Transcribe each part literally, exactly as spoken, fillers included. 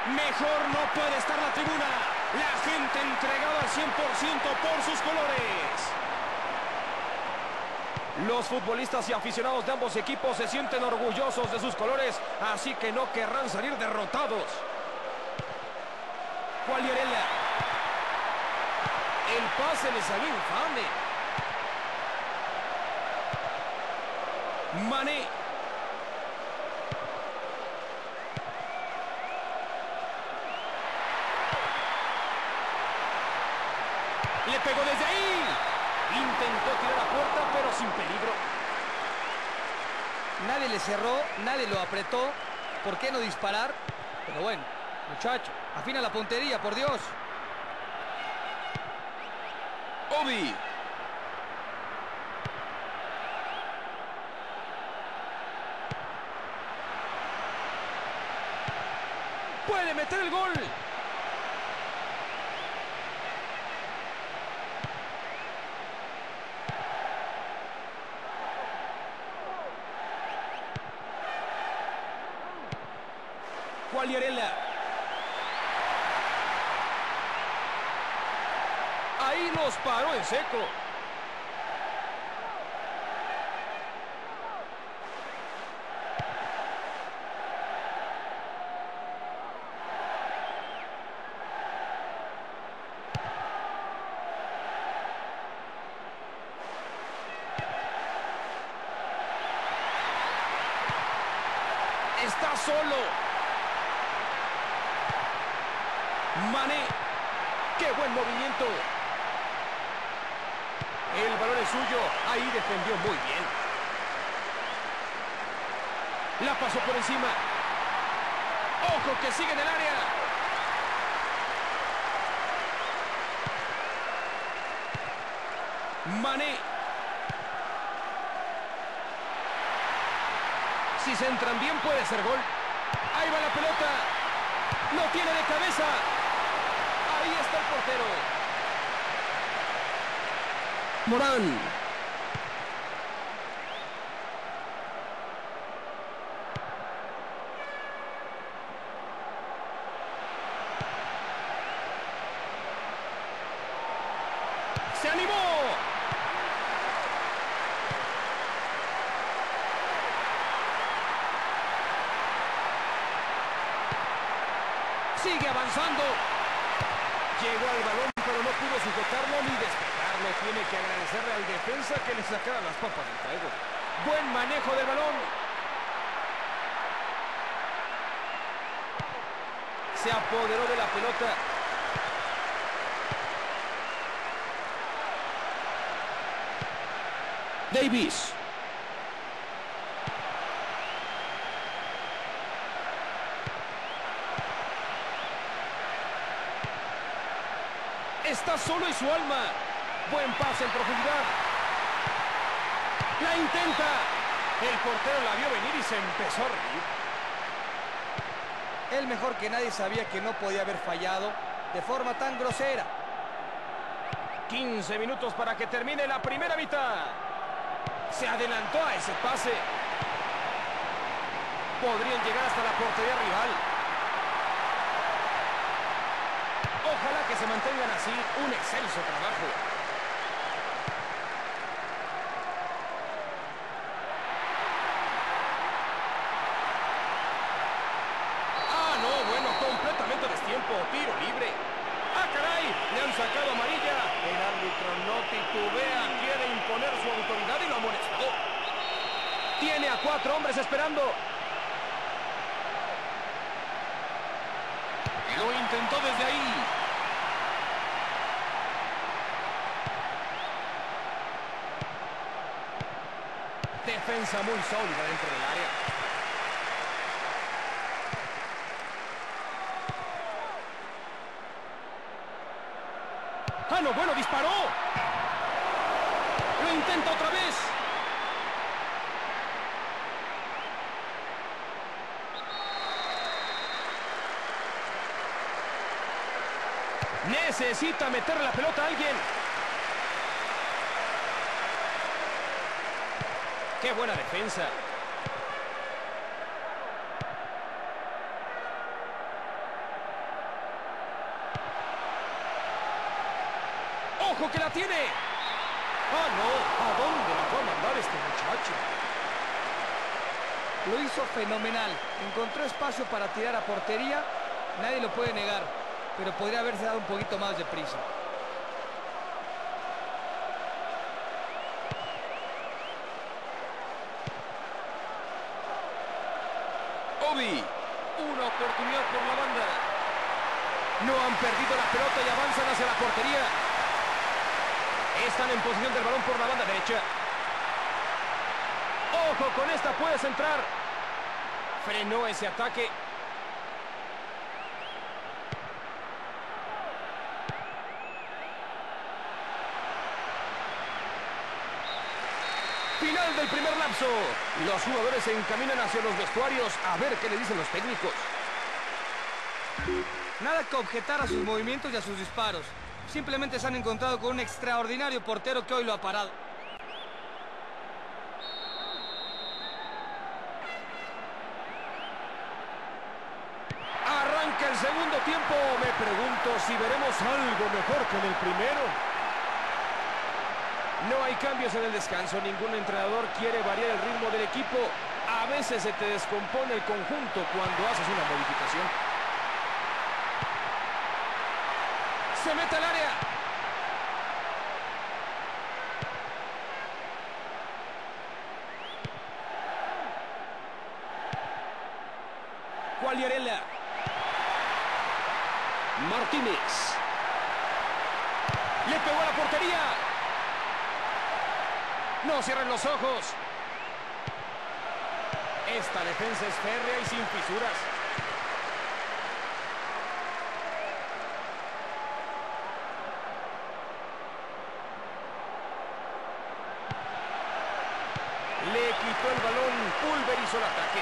Mejor no puede estar la tribuna. La gente entregada al cien por ciento por sus colores. Los futbolistas y aficionados de ambos equipos se sienten orgullosos de sus colores, así que no querrán salir derrotados. Quagliarella. El pase le salió infame. Mané. Le pegó desde ahí. Intentó tirar a puerta, pero sin peligro. Nadie le cerró, nadie lo apretó. ¿Por qué no disparar? Pero bueno, muchacho, afina la puntería, por Dios. Obi. Puede meter el gol. Quagliarella. Ahí los paró en seco. Está solo. Mané. ¡Qué buen movimiento! El balón es suyo. Ahí defendió muy bien. La pasó por encima. ¡Ojo que sigue en el área! Mané. Si se entran bien puede ser gol. Ahí va la pelota. Lo tiene de cabeza. Ahí está el portero. Morán. ¡Se animó! Sigue avanzando. Llegó al balón, pero no pudo sujetarlo ni despejarlo. Tiene que agradecerle al defensa que le sacara las papas del juego. Buen manejo del balón. Se apoderó de la pelota. Davis. Está solo en su alma. Buen pase en profundidad. La intenta. El portero la vio venir y se empezó a reír. Él mejor que nadie sabía que no podía haber fallado de forma tan grosera. quince minutos para que termine la primera mitad. Se adelantó a ese pase. Podrían llegar hasta la portería rival. Ojalá que se mantengan así. Un excelso trabajo. Ah, no, bueno, completamente a destiempo. Tiro libre. ¡Ah, caray! Le han sacado amarilla. El árbitro no titubea. Quiere imponer su autoridad y lo amonestó. Tiene a cuatro hombres esperando. Lo intentó desde ahí. Defensa muy sólida dentro del área. Ah, no, bueno, disparó. Lo intenta otra vez. Necesita meterle la pelota a alguien. ¡Qué buena defensa! ¡Ojo que la tiene! ¡Ah, no! ¿A dónde la fue a mandar este muchacho? Lo hizo fenomenal. Encontró espacio para tirar a portería. Nadie lo puede negar. Pero podría haberse dado un poquito más de prisa. Obi. Una oportunidad por la banda. No han perdido la pelota y avanzan hacia la portería. Están en posición del balón por la banda derecha. ¡Ojo! Con esta puedes entrar. Frenó ese ataque. Final del primer lapso. Los jugadores se encaminan hacia los vestuarios a ver qué le dicen los técnicos. Nada que objetar a sus movimientos y a sus disparos. Simplemente se han encontrado con un extraordinario portero que hoy lo ha parado. Arranca el segundo tiempo. Me pregunto si veremos algo mejor que en el primero. No hay cambios en el descanso. Ningún entrenador quiere variar el ritmo del equipo. A veces se te descompone el conjunto cuando haces una modificación. Se mete al área. Quagliarella. Martínez. Le pegó a la portería. No cierran los ojos. Esta defensa es férrea y sin fisuras. Le quitó el balón, pulverizó el ataque.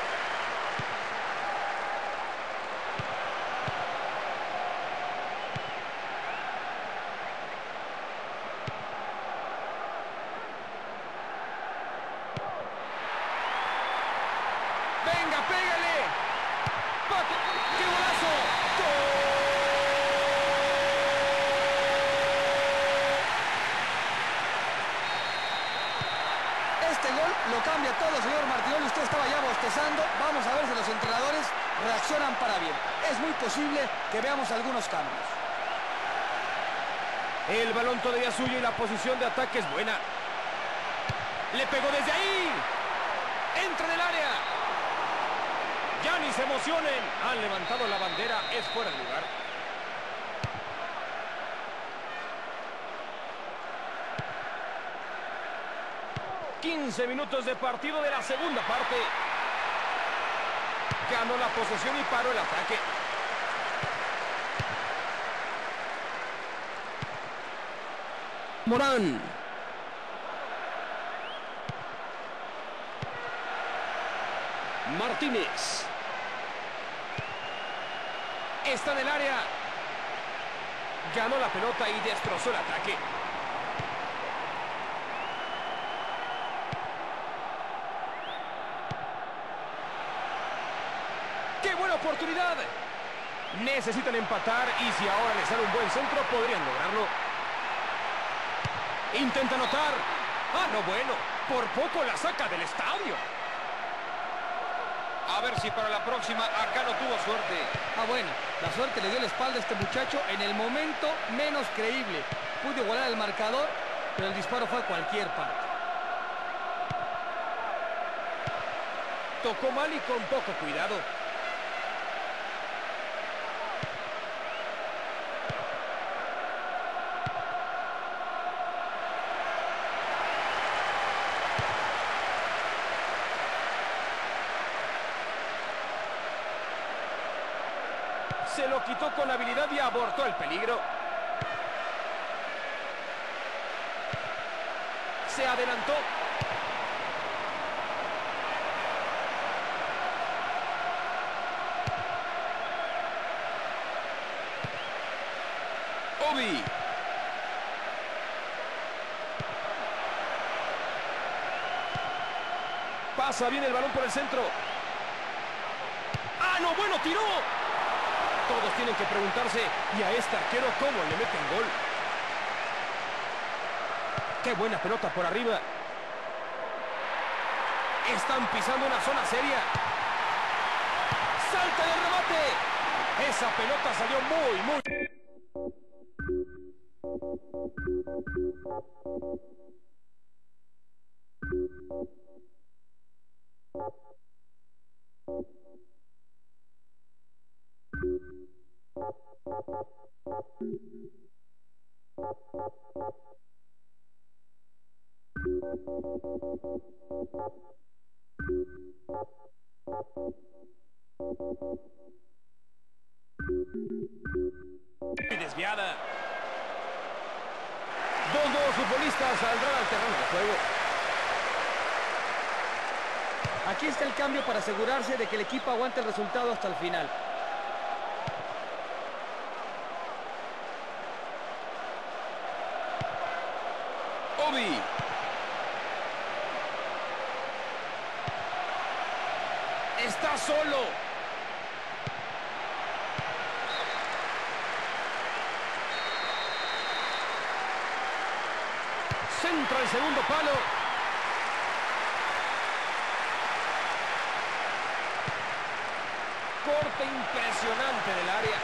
¡Venga, pégale! ¡Paco! ¡Qué golazo! ¡Gol! Este gol lo cambia todo, señor Martinoli. Usted estaba ya bostezando. Vamos a ver si los entrenadores reaccionan para bien. Es muy posible que veamos algunos cambios. El balón todavía es suyo y la posición de ataque es buena. Le pegó desde ahí. Entra en el área. Ya ni se emocionen. Han levantado la bandera. Es fuera de lugar. quince minutos de partido de la segunda parte. Ganó la posesión y paró el ataque. Morán. Martínez. Está en el área. Ganó la pelota y destrozó el ataque. ¡Qué buena oportunidad! Necesitan empatar y si ahora les sale un buen centro podrían lograrlo. Intenta anotar. Ah, no, bueno. Por poco la saca del estadio. A ver si para la próxima acá no tuvo suerte. Ah, bueno, la suerte le dio la espalda a este muchacho en el momento menos creíble. Pudo igualar el marcador, pero el disparo fue a cualquier parte. Tocó mal y con poco cuidado. Se lo quitó con habilidad y abortó el peligro. Se adelantó. Obi. Pasa bien el balón por el centro. ¡Ah, no! ¡Bueno, tiró! Todos tienen que preguntarse, ¿y a este arquero cómo le meten gol? ¡Qué buena pelota por arriba! Están pisando una zona seria. ¡Salta de remate! Esa pelota salió muy, muy... Y desviada. Dos nuevos futbolistas saldrán al terreno de juego. Aquí está el cambio para asegurarse de que el equipo aguante el resultado hasta el final. Obi. Está solo. Centra el segundo palo. Corte impresionante del área.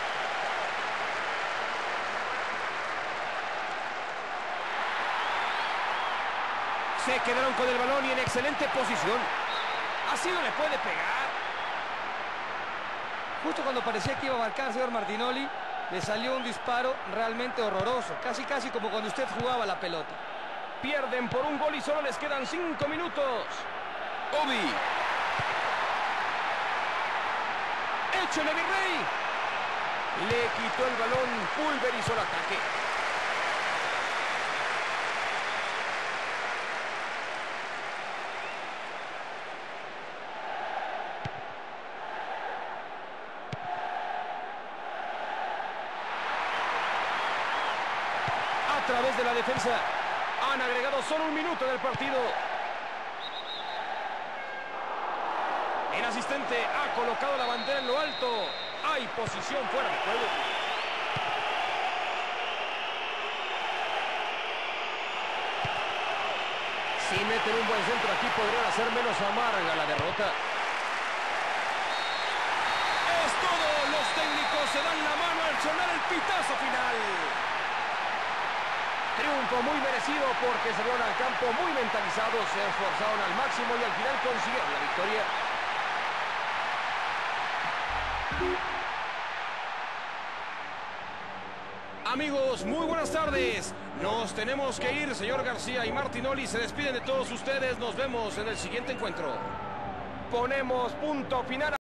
Se quedaron con el balón y en excelente posición. Así no le puede pegar. Justo cuando parecía que iba a marcar, señor Martinoli, le salió un disparo realmente horroroso. Casi, casi como cuando usted jugaba la pelota. Pierden por un gol y solo les quedan cinco minutos. Obi. ¡Échale, mi rey! Le quitó el balón, pulverizó el ataque. A través de la defensa. Han agregado solo un minuto del partido. El asistente ha colocado la bandera en lo alto. Hay posición fuera de juego. Si meten un buen centro aquí podrían hacer menos amarga la derrota. Es todo. Los técnicos se dan la mano al sonar el pitazo final. Triunfo muy merecido porque salieron al campo muy mentalizados, se esforzaron al máximo y al final consiguieron la victoria. Amigos, muy buenas tardes. Nos tenemos que ir, señor García y Martinoli se despiden de todos ustedes. Nos vemos en el siguiente encuentro. Ponemos punto final.